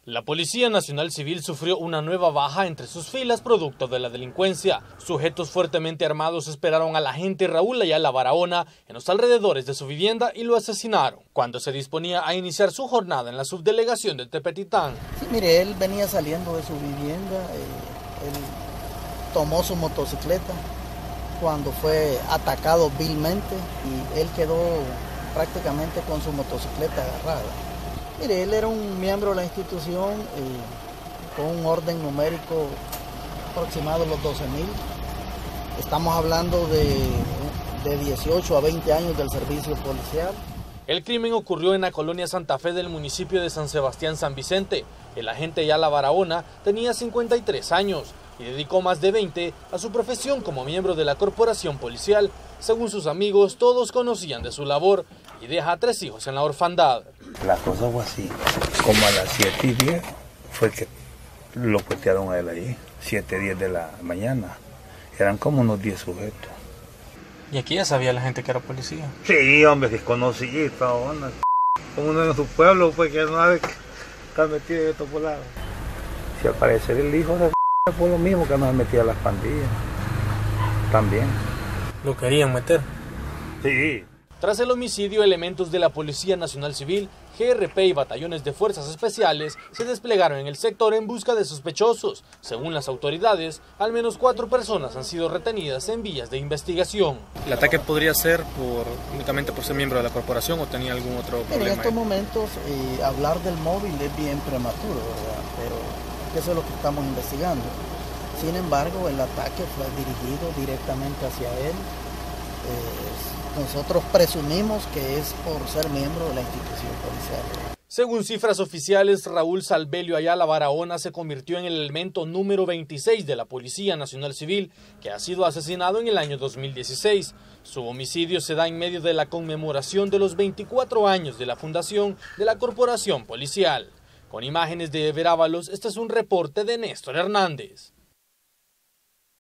La Policía Nacional Civil sufrió una nueva baja entre sus filas producto de la delincuencia. Sujetos fuertemente armados esperaron al agente Raúl Ayala Barahona en los alrededores de su vivienda y lo asesinaron cuando se disponía a iniciar su jornada en la subdelegación de Tepetitán. Sí, mire, él venía saliendo de su vivienda, él tomó su motocicleta cuando fue atacado vilmente y él quedó prácticamente con su motocicleta agarrada. Mire, él era un miembro de la institución con un orden numérico aproximado a los 12.000. Estamos hablando de 18 a 20 años del servicio policial. El crimen ocurrió en la colonia Santa Fe del municipio de San Sebastián San Vicente. El agente Ayala Barahona tenía 53 años y dedicó más de 20 a su profesión como miembro de la corporación policial. Según sus amigos, todos conocían de su labor y deja a 3 hijos en la orfandad. La cosa fue así, como a las 7:10 fue que lo cuetearon a él allí, 7:10 de la mañana. Eran como unos 10 sujetos. ¿Y aquí ya sabía la gente que era policía? Sí, hombre, que conocí, como uno en su pueblo fue que no sabe que está metido en estos volados. Si al parecer el hijo de fue lo mismo que nos metía a las pandillas, también. ¿Lo querían meter? Sí. Tras el homicidio, elementos de la Policía Nacional Civil, GRP y batallones de fuerzas especiales se desplegaron en el sector en busca de sospechosos. Según las autoridades, al menos 4 personas han sido retenidas en vías de investigación. ¿El ataque podría ser únicamente por ser miembro de la corporación o tenía algún otro problema? En estos momentos hablar del móvil es bien prematuro, ¿verdad? Pero eso es lo que estamos investigando. Sin embargo, el ataque fue dirigido directamente hacia él. Nosotros presumimos que es por ser miembro de la institución policial. Según cifras oficiales, Raúl Salvelio Ayala Barahona se convirtió en el elemento número 26 de la Policía Nacional Civil, que ha sido asesinado en el año 2016. Su homicidio se da en medio de la conmemoración de los 24 años de la fundación de la Corporación Policial. Con imágenes de Ever Ábalos, este es un reporte de Néstor Hernández.